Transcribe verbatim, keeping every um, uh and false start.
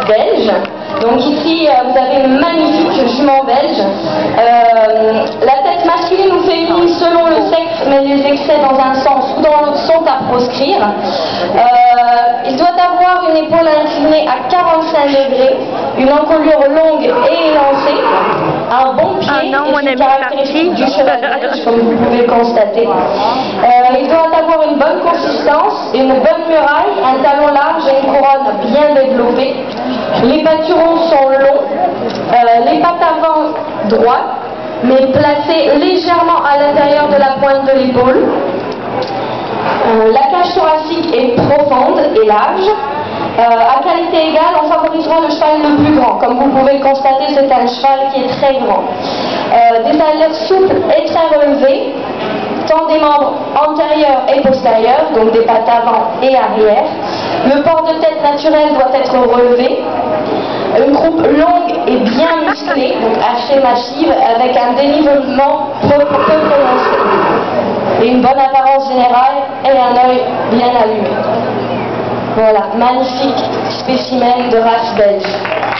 belge. Donc ici, euh, vous avez une magnifique jument belge. Euh, la tête masculine ou féminine selon le sexe, mais les excès dans un sens ou dans l'autre sont à proscrire. Euh, il doit avoir une épaule inclinée à quarante-cinq degrés, une encolure longue et élancée, un bon pied, ah non, et une caractéristique du cheval belge, comme vous pouvez le constater. Euh, il doit avoir une bonne consistance, une bonne muraille, un talon large et une couronne bien développée. Les pâturons sont longs, euh, les pattes avant droites, mais placées légèrement à l'intérieur de la pointe de l'épaule. Euh, la cage thoracique est profonde et large. Euh, à qualité égale, on favorisera le cheval le plus grand. Comme vous pouvez le constater, c'est un cheval qui est très grand. Euh, des allures souples et très relevées, tant des membres antérieurs et postérieurs, donc des pattes avant et arrière. Le port de tête naturel doit être relevé. Une croupe longue et bien musclée, donc hachée massive, avec un dénivellement peu, peu prononcé. Et une bonne apparence générale et un œil bien allumé. Voilà, magnifique spécimen de race belge.